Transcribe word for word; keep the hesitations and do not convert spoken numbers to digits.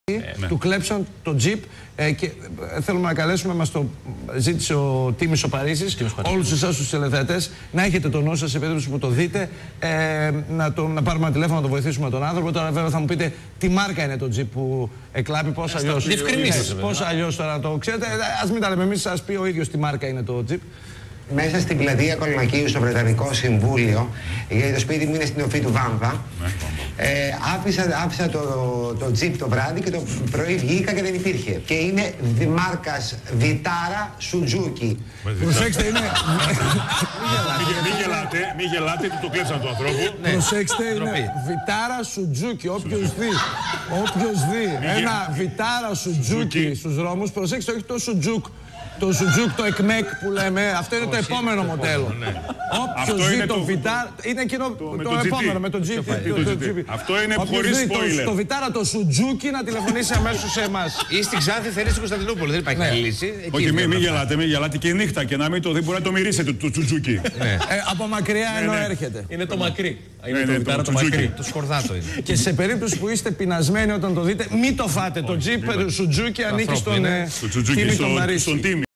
Ε, του κλέψαν το τζιπ ε, και θέλουμε να καλέσουμε, μας το ζήτησε ο Τίμης ο Παρίσης, όλους εσάς τους τηλεθεατές, να έχετε το νου σας σε περίπτωση που το δείτε, ε, να, το, να πάρουμε ένα τηλέφωνο να το βοηθήσουμε τον άνθρωπο. Τώρα βέβαια θα μου πείτε τι μάρκα είναι το τζιπ που εκλάπει, πώς αλλιώς. Διευκρινίσεις. Πώς αλλιώς τώρα να το ξέρετε, ας μην τα λέμε εμείς, σας πει ο ίδιος τι μάρκα είναι το τζιπ. Μέσα στην πλατεία Κολονακίου, στο Βρετανικό Συμβούλιο, γιατί το σπίτι μου είναι στην οφή του Βάμβα, ε, άφησα, άφησα το, το τζιπ το βράδυ και το πρωί βγήκα και δεν υπήρχε. Και είναι μάρκας Βιτάρα Σουτζούκι. Προσέξτε, είναι. Μην γελάτε, μην γελάτε, του το κλέψαν του ανθρώπου. Προσέξτε, είναι Βιτάρα Σουτζούκι. Όποιος δει, όποιος δει ένα Βιτάρα Σουτζούκι στους δρόμους, προσέξτε, όχι το Σουτζούκ. Το Σουτζούκ, το εκμεκ που λέμε, αυτό είναι το επόμενο μοντέλο. Όποιος δει το Βιτάρα, είναι εκείνο το επόμενο με το τζι πι. Αυτό είναι χωρίς spoiler. Το Βιτάρα, το Σουτζούκι, να τηλεφωνήσει αμέσως σε εμάς. Ή στην Ξάνθη, θέλει στην Κωνσταντινούπολη, δεν υπάρχει άλλη λύση. Όχι, μην γελάτε, μην γελάτε και νύχτα και να μην το δει, μπορεί να το μυρίσετε το Σουτζούκι. Από μακριά ενώ έρχεται. Είναι το μακρύ. Είναι το Βιτάρα το μακρύ. Το σκορδάτο είναι. Και σε περίπτωση που είστε πεινασμένοι όταν το δείτε, μην το φάτε. Το τζιπ Σουτζούκι ανήκει στον Τίμη τον Μαρίσι.